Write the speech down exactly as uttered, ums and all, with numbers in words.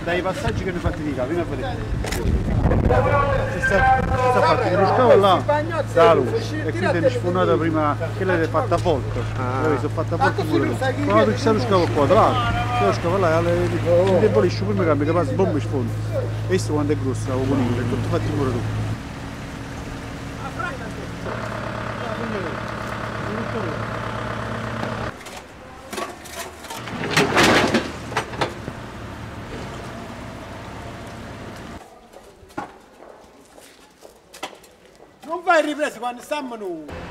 dai passaggi che ne fatti di capo, vieni a vedere. Si sta, sta fatto lo scavo là, da luce, e quindi è sfornata prima, quella è fatta a volto, ah. Sono fatta a volto pure tu. Quando c'è lo scavo qua, tra l'altro, c'è lo scavo là, si indebolisce, prima cambia, che passa bomba e sfondo. E questo quando è grosso, la bonito, è tutto fatto pure tu. Non vai ripreso quando stiamo noi!